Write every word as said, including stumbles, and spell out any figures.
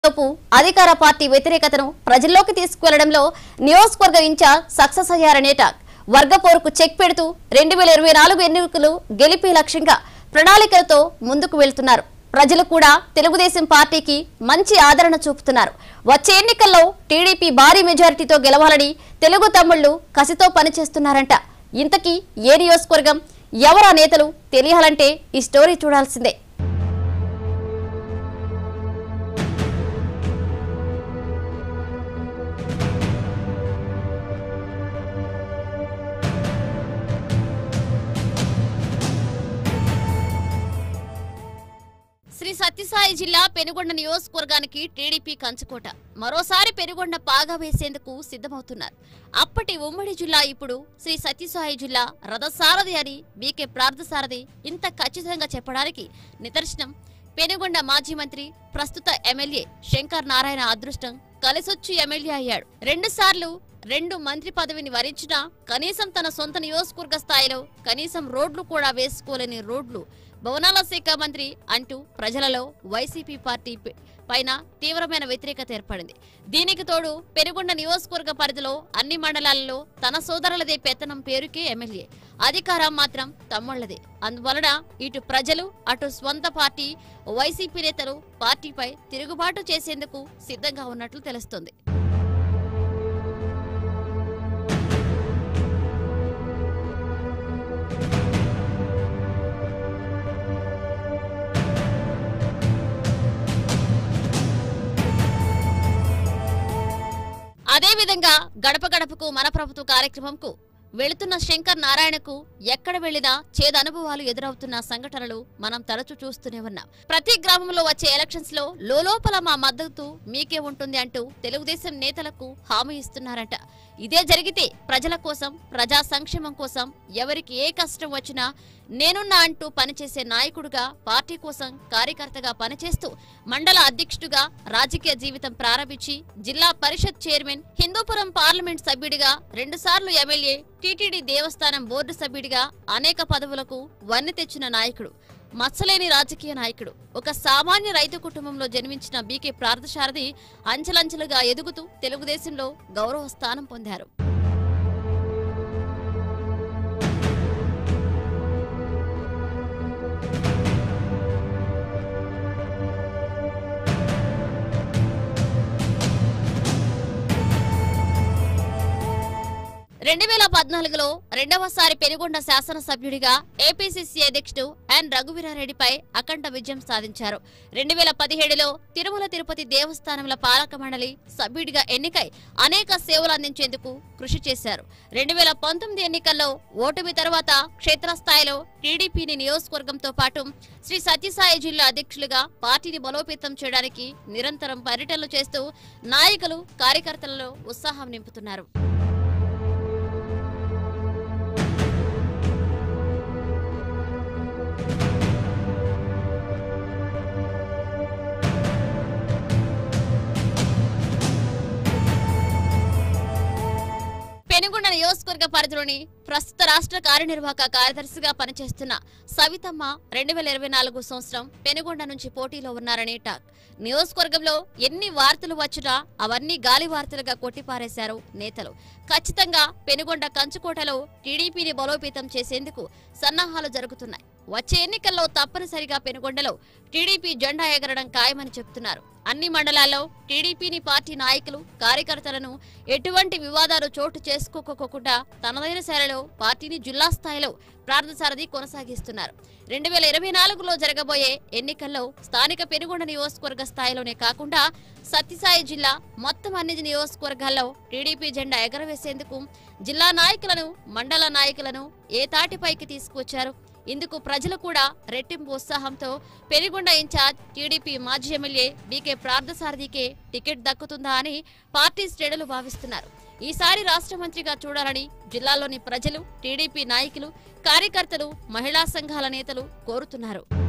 లోపు అధికార పార్టీ వ్యతిరేకతను ప్రజల్లోకి తీసుకువెళ్లడంలో నియోజకవర్గ ఇన్ఛార్జ్ సక్సెస్ అయ్యారనే టాక్. వర్గ పోరుకు చెక్ పెడుతూ రెండు వేల ఇరవై నాలుగు ఎన్నికలు గెలిపే లక్ష్యంగా ప్రణాళికలతో ముందుకు వెళ్తున్నారు. ప్రజలు కూడా తెలుగుదేశం పార్టీకి మంచి ఆదరణ చూపుతున్నారు. వచ్చే ఎన్నికల్లో టీడీపీ భారీ మెజారిటీతో గెలవాలని తెలుగు తమ్ముళ్లు కసితో పనిచేస్తున్నారంట. ఇంతకీ ఏ నియోజకవర్గం, ఎవరా నేతలు తెలియాలంటే ఈ స్టోరీ చూడాల్సిందే. శ్రీ సత్యసాయి జిల్లా పెనుగొండ నియోజకవర్గానికి టీడీపీ కంచుకోట. మరోసారి పెనుగొండ పాగా వేసేందుకు సిద్ధమవుతున్నారు. అప్పటి ఉమ్మడి జిల్లా ఇప్పుడు శ్రీ సత్యసాయి జిల్లా రథసారథి అని బీకే పార్థసారథి ఇంత ఖచ్చితంగా చెప్పడానికి నిదర్శనం పెనుగొండ మాజీ మంత్రి, ప్రస్తుత ఎమ్మెల్యే శంకర్ నారాయణ అదృష్టం కలిసొచ్చి ఎమ్మెల్యే అయ్యాడు. రెండు సార్లు రెండు మంత్రి పదవిని వరించినా కనీసం తన సొంత నియోజకవర్గ స్థాయిలో కనీసం రోడ్లు కూడా వేసుకోలేని రోడ్లు, భవనాల శాఖ మంత్రి అంటూ ప్రజలలో వైసీపీ పార్టీ పైన తీవ్రమైన వ్యతిరేకత ఏర్పడింది. దీనికి తోడు పెనుగొండ నియోజకవర్గ పరిధిలో అన్ని మండలాలలో తన సోదరులదే పెత్తనం పేరుకే ఎమ్మెల్యే, అధికారం మాత్రం తమ్ముళ్లదే. అందువలన ఇటు ప్రజలు అటు స్వంత పార్టీ వైసీపీ నేతలు పార్టీపై తిరుగుబాటు చేసేందుకు సిద్ధంగా ఉన్నట్లు తెలుస్తోంది. అదేవిధంగా గడప గడపకు మన ప్రభుత్వ కార్యక్రమంకు వెళుతున్న శంకర్ నారాయణకు ఎక్కడ వెళ్లినా చేదు అనుభవాలు ఎదురవుతున్న సంఘటనలు మనం తరచూ చూస్తూనే ఉన్నాం. ప్రతి గ్రామంలో వచ్చే ఎలక్షన్స్ లో లోలోపల మా మద్దతు మీకే ఉంటుంది అంటూ తెలుగుదేశం నేతలకు హామీ ఇస్తున్నారంట. ఇదే జరిగితే ప్రజల కోసం, ప్రజా సంక్షేమం కోసం ఎవరికి ఏ కష్టం వచ్చినా నేనున్నా అంటూ పనిచేసే నాయకుడుగా, పార్టీ కోసం కార్యకర్తగా పనిచేస్తూ మండల అధ్యక్షుడిగా రాజకీయ జీవితం ప్రారంభించి జిల్లా పరిషత్ చైర్మన్, హిందూపురం పార్లమెంట్ సభ్యుడిగా, రెండు సార్లు ఎమ్మెల్యే, టీటీడీ దేవస్థానం బోర్డు సభ్యుడిగా అనేక పదవులకు వన్నె తెచ్చిన నాయకుడు, మచ్చలేని రాజకీయ నాయకుడు. ఒక సామాన్య రైతు కుటుంబంలో జన్మించిన బీకే పార్థసారథి అంచెలంచెలుగా ఎదుగుతూ తెలుగుదేశంలో గౌరవ స్థానం పొందారు. రెండు వేల పద్నాలుగులో రెండవసారి పెనుగొండ శాసనసభ్యుడిగా ఏపీసీసీ అధ్యక్షుడు ఎన్ రఘువీరారెడ్డిపై అఖండ విజయం సాధించారు. రెండు వేల పదిహేడులో తిరుమల తిరుపతి దేవస్థానముల పాలక మండలి సభ్యుడిగా ఎన్నికై అనేక సేవలు అందించేందుకు కృషి చేశారు. రెండు వేల పంతొమ్మిది ఎన్నికల్లో ఓటమి తర్వాత క్షేత్రస్థాయిలో టీడీపీని నియోజకవర్గంతో పాటు శ్రీ సత్యసాయి జిల్లా అధ్యక్షులుగా పార్టీని బలోపేతం చేయడానికి నిరంతరం పర్యటనలు చేస్తూ నాయకులు, కార్యకర్తలలో ఉత్సాహం నింపుతున్నారు. పెనుగొండ నియోజకవర్గ పరిధిలోని ప్రస్తుత రాష్ట్ర కార్యనిర్వాహక కార్యదర్శిగా పనిచేస్తున్న సవితమ్మ రెండు వేల ఇరవై నాలుగు సంవత్సరం పెనుగొండ నుంచి పోటీలో ఉన్నారనే టాక్. నియోజకవర్గంలో ఎన్ని వార్తలు వచ్చినా అవన్నీ గాలి వార్తలుగా కొట్టిపారేశారు నేతలు. ఖచ్చితంగా పెనుగొండ కంచుకోటలో టీడీపీని బలోపేతం చేసేందుకు సన్నాహాలు జరుగుతున్నాయి. వచ్చే ఎన్నికల్లో తప్పనిసరిగా పెనుగొండలో టీడీపీ జెండా ఎగరడం ఖాయమని చెప్తున్నారు. అన్ని మండలాల్లో టీడీపీని పార్టీ నాయకులు, కార్యకర్తలను ఎటువంటి వివాదాలు చోటు చేసుకోకుండా తనదైన శైలిలో పార్టీని జిల్లా స్థాయిలో పార్థసారథి కొనసాగిస్తున్నారు. రెండు వేల ఇరవై నాలుగులో జరగబోయే ఎన్నికల్లో స్థానిక పెనుగొండ నియోజకవర్గ స్థాయిలోనే కాకుండా సత్యసాయి జిల్లా మొత్తం అన్ని నియోజకవర్గాల్లో టీడీపీ జెండా ఎగరవేసేందుకు జిల్లా నాయకులను, మండల నాయకులను ఏ తాటిపైకి తీసుకువచ్చారు. ఇందుకు ప్రజలు కూడా రెట్టింపు ఉత్సాహంతో పెనుగొండ ఇన్ఛార్జ్ టీడీపీ మాజీ ఎమ్మెల్యే బీకే పార్థసారథికే టికెట్ దక్కుతుందా అని పార్టీ శ్రేణులు భావిస్తున్నారు. ఈసారి రాష్ట్ర మంత్రిగా చూడాలని జిల్లాలోని ప్రజలు, టీడీపీ నాయకులు, కార్యకర్తలు, మహిళా సంఘాల నేతలు కోరుతున్నారు.